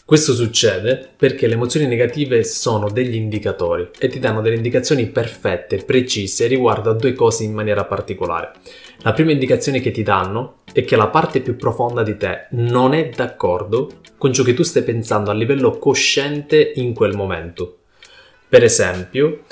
Questo succede perché le emozioni negative sono degli indicatori e ti danno delle indicazioni perfette, precise riguardo a due cose in maniera particolare. La prima indicazione che ti danno è che la parte più profonda di te non è d'accordo con ciò che tu stai pensando a livello cosciente in quel momento. Per esempio,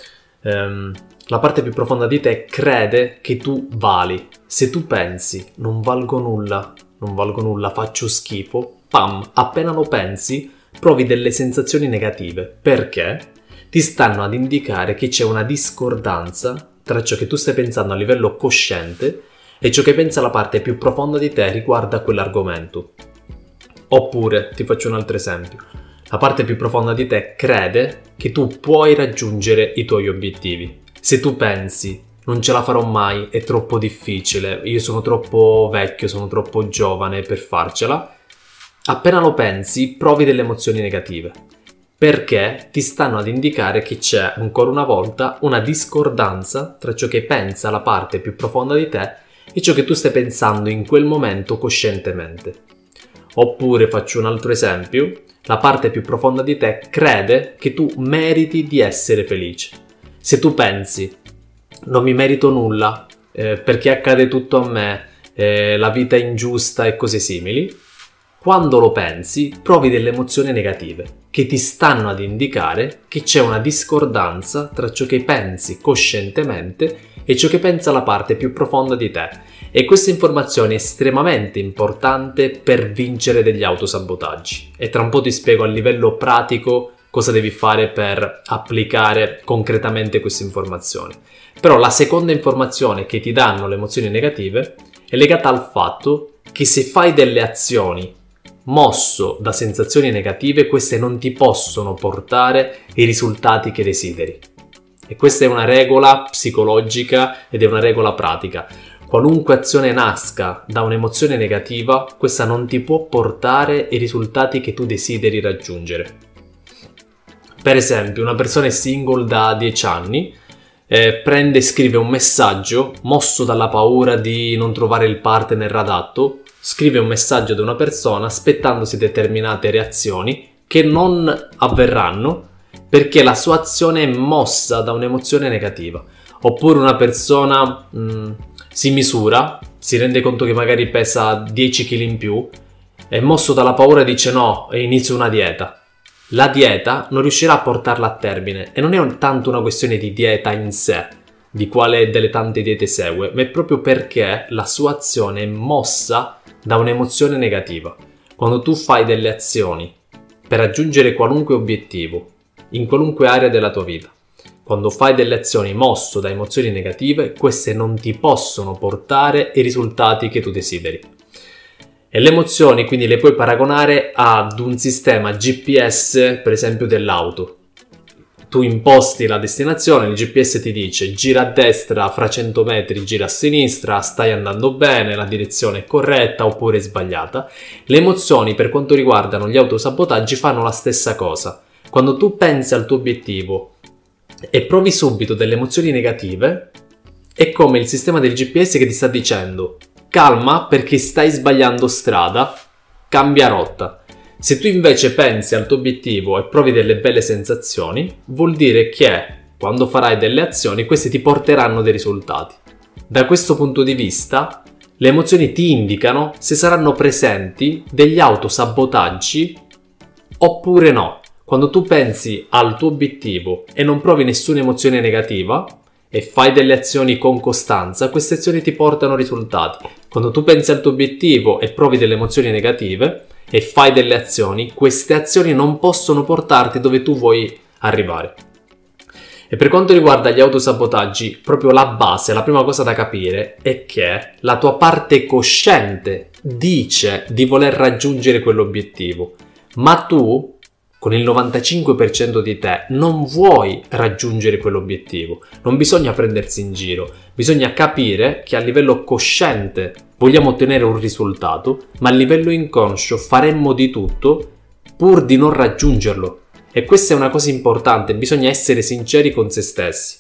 la parte più profonda di te crede che tu vali. Se tu pensi non valgo nulla, faccio schifo, pam, appena lo pensi, provi delle sensazioni negative. Perché? Ti stanno ad indicare che c'è una discordanza tra ciò che tu stai pensando a livello cosciente e ciò che pensa la parte più profonda di te riguardo a quell'argomento. Oppure, ti faccio un altro esempio, la parte più profonda di te crede che tu puoi raggiungere i tuoi obiettivi. Se tu pensi non ce la farò mai, è troppo difficile, io sono troppo vecchio, sono troppo giovane per farcela, appena lo pensi provi delle emozioni negative, perché ti stanno ad indicare che c'è ancora una volta una discordanza tra ciò che pensa la parte più profonda di te e ciò che tu stai pensando in quel momento coscientemente. Oppure faccio un altro esempio, la parte più profonda di te crede che tu meriti di essere felice. Se tu pensi non mi merito nulla, perché accade tutto a me, la vita è ingiusta e cose simili, quando lo pensi provi delle emozioni negative che ti stanno ad indicare che c'è una discordanza tra ciò che pensi coscientemente e ciò che pensa la parte più profonda di te. E questa informazione è estremamente importante per vincere degli autosabotaggi. E tra un po' ti spiego a livello pratico cosa devi fare per applicare concretamente queste informazioni. Però la seconda informazione che ti danno le emozioni negative è legata al fatto che se fai delle azioni mosso da sensazioni negative, queste non ti possono portare i risultati che desideri. E questa è una regola psicologica ed è una regola pratica. Qualunque azione nasca da un'emozione negativa, questa non ti può portare i risultati che tu desideri raggiungere. Per esempio, una persona è single da 10 anni, prende e scrive un messaggio mosso dalla paura di non trovare il partner adatto, scrive un messaggio ad una persona aspettandosi determinate reazioni che non avverranno perché la sua azione è mossa da un'emozione negativa. Oppure una persona si misura, si rende conto che magari pesa 10 kg in più, è mosso dalla paura e dice no, inizio una dieta. La dieta non riuscirà a portarla a termine e non è tanto una questione di dieta in sé, di quale delle tante diete segue, ma è proprio perché la sua azione è mossa da un'emozione negativa. Quando tu fai delle azioni per raggiungere qualunque obiettivo, in qualunque area della tua vita, quando fai delle azioni mosso da emozioni negative, queste non ti possono portare i risultati che tu desideri. E le emozioni quindi le puoi paragonare ad un sistema GPS, per esempio dell'auto. Tu imposti la destinazione, il GPS ti dice gira a destra, fra 100 metri gira a sinistra, stai andando bene, la direzione è corretta oppure è sbagliata. Le emozioni per quanto riguardano gli autosabotaggi fanno la stessa cosa. Quando tu pensi al tuo obiettivo e provi subito delle emozioni negative, è come il sistema del GPS che ti sta dicendo calma perché stai sbagliando strada, cambia rotta. Se tu invece pensi al tuo obiettivo e provi delle belle sensazioni, vuol dire che quando farai delle azioni queste ti porteranno dei risultati. Da questo punto di vista, le emozioni ti indicano se saranno presenti degli autosabotaggi oppure no. Quando tu pensi al tuo obiettivo e non provi nessuna emozione negativa e fai delle azioni con costanza, queste azioni ti portano risultati. Quando tu pensi al tuo obiettivo e provi delle emozioni negative e fai delle azioni, queste azioni non possono portarti dove tu vuoi arrivare. E per quanto riguarda gli autosabotaggi, proprio la base, la prima cosa da capire è che la tua parte cosciente dice di voler raggiungere quell'obiettivo, ma tu con il 95% di te non vuoi raggiungere quell'obiettivo. Non bisogna prendersi in giro, bisogna capire che a livello cosciente vogliamo ottenere un risultato, ma a livello inconscio faremmo di tutto pur di non raggiungerlo. E questa è una cosa importante, bisogna essere sinceri con se stessi.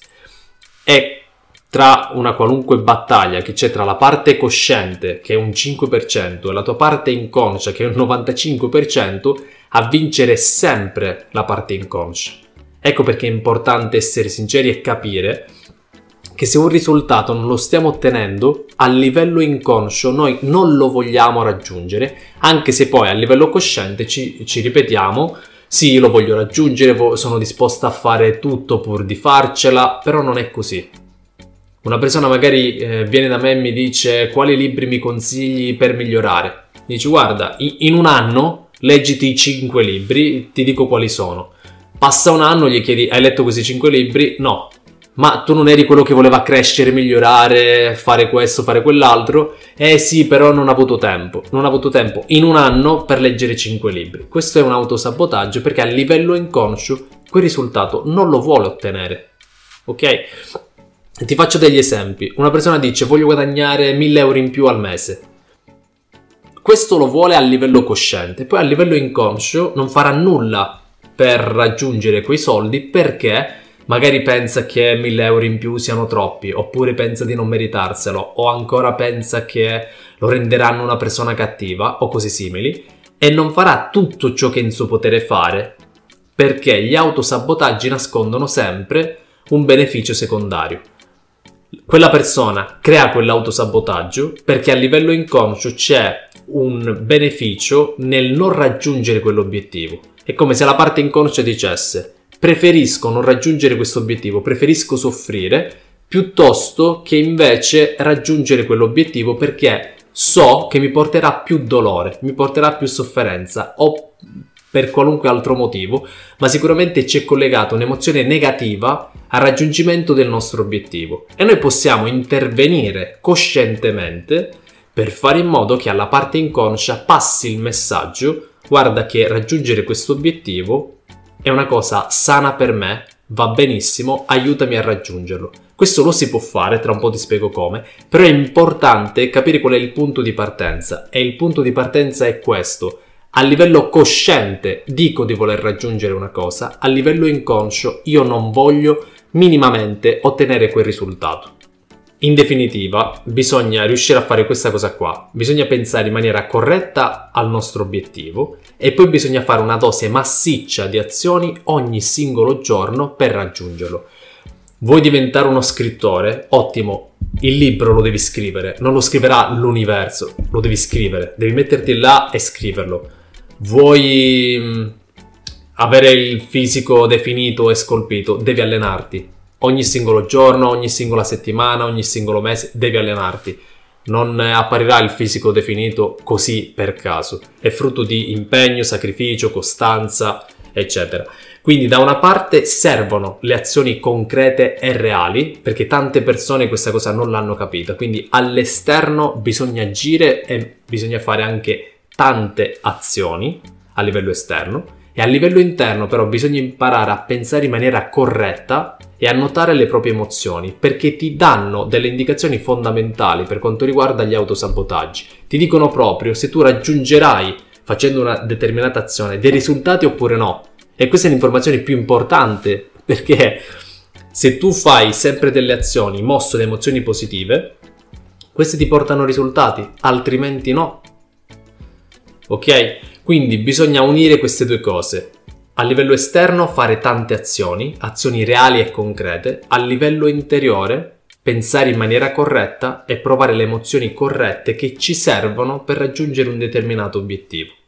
E tra una qualunque battaglia che c'è tra la parte cosciente, che è un 5%, e la tua parte inconscia, che è un 95%, a vincere sempre la parte inconscia. Ecco perché è importante essere sinceri e capire che se un risultato non lo stiamo ottenendo, a livello inconscio noi non lo vogliamo raggiungere, anche se poi a livello cosciente ci ripetiamo: sì, lo voglio raggiungere, sono disposta a fare tutto pur di farcela, però non è così. Una persona magari viene da me e mi dice: quali libri mi consigli per migliorare? Mi dice: guarda, in un anno leggiti i 5 libri, ti dico quali sono. Passa un anno, gli chiedi: hai letto questi 5 libri? No. Ma tu non eri quello che voleva crescere, migliorare, fare questo, fare quell'altro? Sì, però non ho avuto tempo. Non ho avuto tempo in un anno per leggere 5 libri. Questo è un autosabotaggio perché a livello inconscio quel risultato non lo vuole ottenere. Ok? Ti faccio degli esempi. Una persona dice: voglio guadagnare 1.000 euro in più al mese. Questo lo vuole a livello cosciente, poi a livello inconscio non farà nulla per raggiungere quei soldi perché magari pensa che 1.000 euro in più siano troppi, oppure pensa di non meritarselo, o ancora pensa che lo renderanno una persona cattiva, o cose simili, e non farà tutto ciò che è in suo potere fare, perché gli autosabotaggi nascondono sempre un beneficio secondario. Quella persona crea quell'autosabotaggio perché a livello inconscio c'è un beneficio nel non raggiungere quell'obiettivo. È come se la parte inconscia dicesse: preferisco non raggiungere questo obiettivo, preferisco soffrire piuttosto che invece raggiungere quell'obiettivo perché so che mi porterà più dolore, mi porterà più sofferenza o per qualunque altro motivo, ma sicuramente c'è collegata un'emozione negativa al raggiungimento del nostro obiettivo e noi possiamo intervenire coscientemente per fare in modo che alla parte inconscia passi il messaggio: guarda che raggiungere questo obiettivo è una cosa sana per me, va benissimo, aiutami a raggiungerlo. Questo lo si può fare, tra un po' ti spiego come, però è importante capire qual è il punto di partenza, e il punto di partenza è questo: a livello cosciente dico di voler raggiungere una cosa, a livello inconscio io non voglio minimamente ottenere quel risultato. In definitiva, bisogna riuscire a fare questa cosa qua, bisogna pensare in maniera corretta al nostro obiettivo e poi bisogna fare una dose massiccia di azioni ogni singolo giorno per raggiungerlo. Vuoi diventare uno scrittore? Ottimo, il libro lo devi scrivere, non lo scriverà l'universo, lo devi scrivere, devi metterti là e scriverlo. Vuoi avere il fisico definito e scolpito? Devi allenarti. Ogni singolo giorno, ogni singola settimana, ogni singolo mese devi allenarti. Non apparirà il fisico definito così per caso. È frutto di impegno, sacrificio, costanza, eccetera. Quindi da una parte servono le azioni concrete e reali, perché tante persone questa cosa non l'hanno capita. Quindi all'esterno bisogna agire e bisogna fare anche tante azioni a livello esterno. E a livello interno però bisogna imparare a pensare in maniera corretta e a notare le proprie emozioni, perché ti danno delle indicazioni fondamentali per quanto riguarda gli autosabotaggi. Ti dicono proprio se tu raggiungerai, facendo una determinata azione, dei risultati oppure no. E questa è l'informazione più importante, perché se tu fai sempre delle azioni mosso da emozioni positive, queste ti portano risultati, altrimenti no. Ok? Quindi bisogna unire queste due cose. A livello esterno fare tante azioni reali e concrete. A livello interiore pensare in maniera corretta e provare le emozioni corrette che ci servono per raggiungere un determinato obiettivo.